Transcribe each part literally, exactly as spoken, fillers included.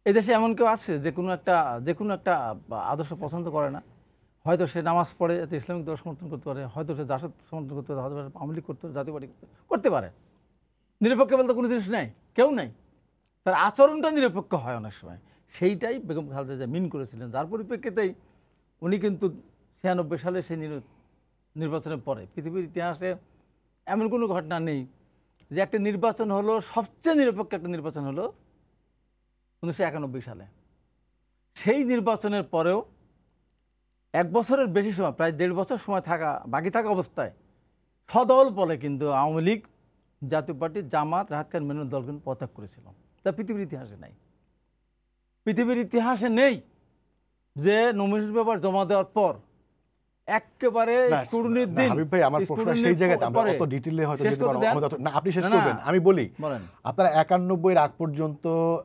এদেশে এমন কেউ আছে যে কোনো একটা যে কোনো একটা আদর্শ পছন্দ করে না? হয়তো সে নামাজ পড়ে ইসলামিক দল সমর্থন করতে পারে, হয়তো সে জাসদ সমর্থন করতে পারে, হয়তো আওয়ামী লীগ করতে পারে, জাতীয় পার্টি করতে করতে পারে। নিরপেক্ষ বলতে কোনো জিনিস নেই, কেউ নাই। তার আচরণটা নিরপেক্ষ হয় অনেক সময়। সেইটাই বেগম খালেদা জিয়া মিন করেছিলেন, যার পরিপ্রেক্ষিতেই উনি কিন্তু ছিয়ানব্বই সালে সেই নির্বাচনের পরে পৃথিবীর ইতিহাসে এমন কোনো ঘটনা নেই যে একটা নির্বাচন হলো, সবচেয়ে নিরপেক্ষ একটা নির্বাচন হলো উনিশশো একানব্বই সালে। সেই নির্বাচনের পরেও এক বছরের বেশি সময়, প্রায় দেড় বছর সময় থাকা বাকি থাকা অবস্থায় সদল বলে কিন্তু আওয়ামী লীগ, জাতীয় পার্টি, জামাত, রাহাত খান মেনন দল কিন্তু পদত্যাগ করেছিল। তা পৃথিবীর ইতিহাসে নাই, পৃথিবীর ইতিহাসে নেই যে নমিনেশন পেপার জমা দেওয়ার পর একেবারে স্ক্রুটিনির দিন। হাবিব ভাই, আমার প্রশ্ন সেই জায়গাতে আমরা অত ডিটেইলে হয়তো যেতে পারবো না, আপনি শেষ করবেন। আমি বলি, আপনারা একানব্বই এর আগ পর্যন্ত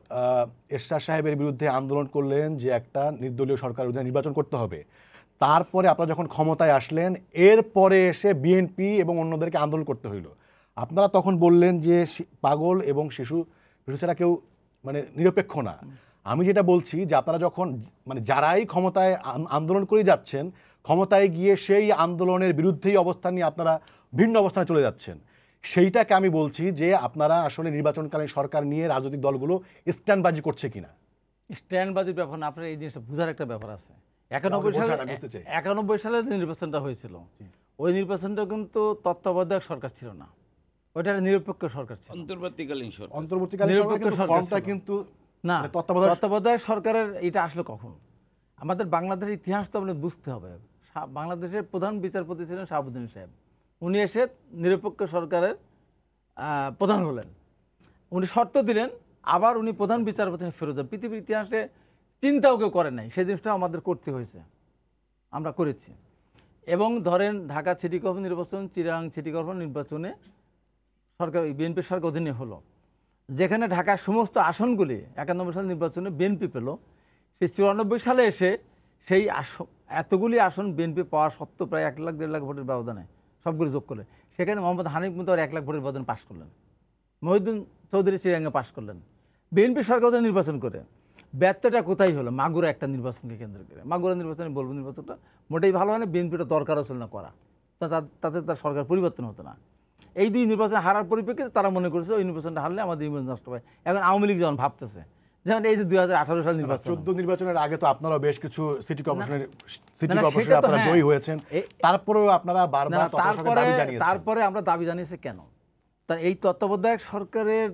এরশাদ সাহেবের বিরুদ্ধে আন্দোলন করলেন যে একটা নির্দলীয় সরকার অধীনে নির্বাচন করতে হবে। তারপরে আপনারা যখন ক্ষমতায় আসলেন, এরপরে এসে বিএনপি এবং অন্যদেরকে আন্দোলন করতে হইল। আপনারা তখন বললেন যে পাগল এবং শিশু শিশু ছাড়া কেউ মানে নিরপেক্ষ না। আমি যেটা বলছি যে আপনারা যখন মানে যারাই ক্ষমতায় আন্দোলন করে যাচ্ছেন, ক্ষমতায় গিয়ে সেই আন্দোলনের বিরুদ্ধেই অবস্থান নিয়ে আপনারা ভিন্ন অবস্থানে চলে যাচ্ছেন। সেইটাকে আমি বলছি যে আপনারা আসলে নির্বাচনকালীন সরকার নিয়ে রাজনৈতিক দলগুলো স্ট্যান্ডবাজি করছে কিনা। স্ট্যান্ডবাজির ব্যাপার না, আপনার এই জিনিসটা বোঝার একটা ব্যাপার আছে। একানব্বই সালে একানব্বই সালে যে নির্বাচনটা হয়েছিল, ওই নির্বাচনটা কিন্তু তত্ত্বাবধায়ক সরকার ছিল না, ওইটা নিরপেক্ষ সরকার ছিল, অন্তর্বর্তীকালীন সরকার। অন্তর্বর্তীকালীন সরকার কিন্তু না, তত্ত্বাবধায়ক সরকারের এটা আসলে কখন? আমাদের বাংলাদেশের ইতিহাস তো আমাদের বুঝতে হবে। বাংলাদেশের প্রধান বিচারপতি ছিলেন শাহাবুদ্দিন সাহেব, উনি এসে নিরপেক্ষ সরকারের প্রধান হলেন। উনি শর্ত দিলেন, আবার উনি প্রধান বিচারপতি ফেরত যান। পৃথিবীর ইতিহাসে চিন্তাও কেউ করে নাই, সেই জিনিসটা আমাদের করতে হয়েছে, আমরা করেছি। এবং ধরেন ঢাকা সিটি কর্পোরেশন নির্বাচন, চিরাং সিটি কর্পোরেশন নির্বাচনে সরকার বিএনপি সরকার অধীনে হলো, যেখানে ঢাকার সমস্ত আসনগুলি একানব্বই সাল নির্বাচনে বিএনপি পেল। সেই চুরানব্বই সালে এসে সেই আসন এতগুলি আসন বিএনপি পাওয়ার সত্ত্বেও প্রায় এক লাখ দেড় লাখ ভোটের ব্যবধানে সবগুলো যোগ করে সেখানে মোহাম্মদ হানিফ মুতাওয়ার এক লাখ ভোটের ব্যবধান পাশ করলেন, মহিউদ্দিন চৌধুরী চিরাঙ্গে পাশ করলেন। বিএনপি সরকার অধীনে নির্বাচন করে ব্যর্থটা কোথায় হলো? মাগুরা একটা নির্বাচনকে কেন্দ্র করে। মাগুরা নির্বাচনে বলবো নির্বাচনটা মোটেই ভালো হয় না, বিএনপিটা দরকারও ছিল না করা, তাতে তার সরকার পরিবর্তন হতো না। এই দুই নির্বাচন হারার পরিপ্রেক্ষিতে তারা মনে করেছে ওই নির্বাচনটা হারলে আমাদের নির্বাচন নষ্ট হয়। এখন আওয়ামী লীগ যখন ভাবতেছে, যেমন এই যে দুই হাজার আঠারো সাল নির্বাচন, চোদ্দ নির্বাচনের আগে তো আপনারা বেশ কিছু সিটি কর্পোরেশনের সিটি কর্পোরেশনে আপনারা জয়ী হয়েছেন, তারপরেও আপনারা বারবার দাবি জানিয়েছেন। তারপরে আমরা দাবি জানিয়েছি কেন? তার এই তত্ত্বাবধায়ক সরকারের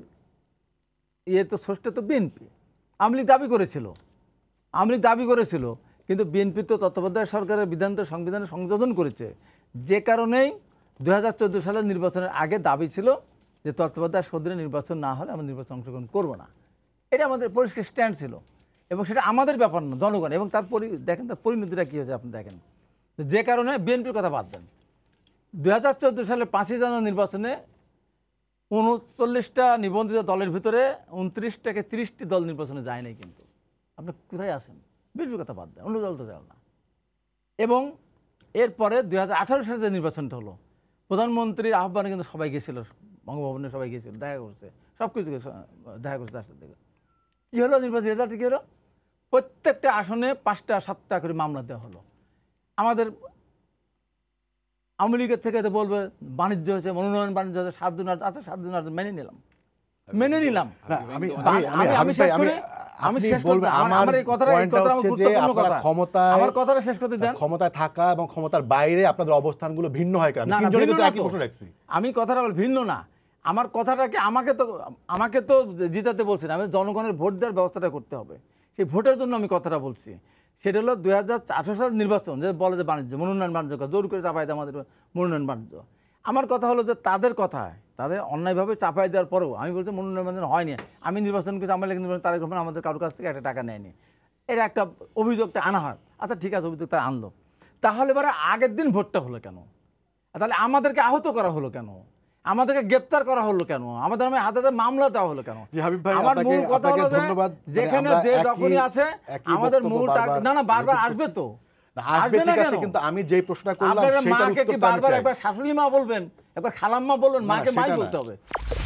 ইয়ে তো স্রষ্টা তো বিএনপি। আওয়ামী লীগ দাবি করেছিল, আওয়ামী লীগ দাবি করেছিল কিন্তু বিএনপি তো তত্ত্বাবধায়ক সরকারের বিধান তো সংবিধানে সংযোজন করেছে, যে কারণেই দুই হাজার চোদ্দো সালের নির্বাচনের আগে দাবি ছিল যে তত্ত্বাবধায়ক সরকারে নির্বাচন না হলে আমরা নির্বাচন অংশগ্রহণ করবো না। এটা আমাদের পরিষ্কার স্ট্যান্ড ছিল, এবং সেটা আমাদের ব্যাপার না, জনগণ। এবং তার পরি দেখেন তার পরিণতিটা কী হয়েছে আপনি দেখেন, যে কারণে বিএনপির কথা বাদ দেন, দুই হাজার চোদ্দো সালের পাঁচই জানুয়ারি নির্বাচনে উনচল্লিশটা নিবন্ধিত দলের ভিতরে উনত্রিশটাকে তিরিশটি দল নির্বাচনে যায় নাই। কিন্তু আপনি কোথায় আছেন? বিএনপির কথা বাদ দেন, অন্য দল তো যায় না। এবং এরপরে দুই হাজার আঠারো সালে যে নির্বাচনটা হলো, প্রধানমন্ত্রীর আহ্বানে কিন্তু সবাই গেছিল, বঙ্গভবনে সবাই গেছিল, দেখা করছে, সব কিছু দেখা করছে তার সাথে। কী হলো নির্বাচন রেজাল্ট? কী হলো? প্রত্যেকটা আসনে পাঁচটা সাতটা করে মামলা দেওয়া হলো। আমাদের আওয়ামী লীগের থেকে তো বলবে বাণিজ্য হয়েছে, মনোনয়ন বাণিজ্য হয়েছে, সাত দিন আছে, সাত দিন মেনে নিলাম মেনে নিলাম আমি শেষ করি আমি শেষ করব আমার এই কথাটা এই কথাটা আমার গুরুত্বপূর্ণ কথা। ক্ষমতা আমার কথাটা শেষ করতে দেন। ক্ষমতায় থাকা এবং ক্ষমতার বাইরে আপনাদের অবস্থানগুলো ভিন্ন হয় কেন? তিনজনই তো একই প্রশ্ন রাখছি। আমি কথাটা বল ভিন্ন না, আমার কথাটাকে আমাকে তো আমাকে তো জিতাতে বলছেন, আমি জনগণের ভোট দেওয়ার ব্যবস্থাটা করতে হবে, সেই ভোটের জন্য আমি কথাটা বলছি। সেটা হলো দুই হাজার আঠারো সালের নির্বাচন, যে বলে যে বাণিজ্য মনোনয়ন বাণিজ্য জোর করে চাপাই দেয় আমাদের মনোনয়ন বাণিজ্য। আমার কথা হলো যে তাদের কথায় তাদের অন্যায়ভাবে চাপাই দেওয়ার পরেও আমি বলছি মনোনয়ন বাণিজ্য হয়নি, আমি নির্বাচন করেছি, আমার নির্বাচন তারেক রহমান আমাদের কারোর কাছ থেকে একটা টাকা নেয়নি, এটা একটা অভিযোগটা আনা হয়। আচ্ছা ঠিক আছে, অভিযোগ তারা আনলো, তাহলে এবারে আগের দিন ভোটটা হলো কেন? তাহলে আমাদেরকে আহত করা হলো কেন? আমাদেরকে গ্রেপ্তার করা হলো কেন? আমাদের নামে হাজার মামলা দেওয়া হলো কেন? আমার মূল কথা হলো যেখানে যে যখনই আছে আমাদের মূল না না বারবার আসবে তো আসবে, ঠিক আছে, কিন্তু আমি যে প্রশ্নটা করলাম সেটার উত্তরটা আমি চাই। একবার শাশুড়ি মা বলবেন, একবার খালাম্মা বলবেন, মাকে মাই বলতে হবে।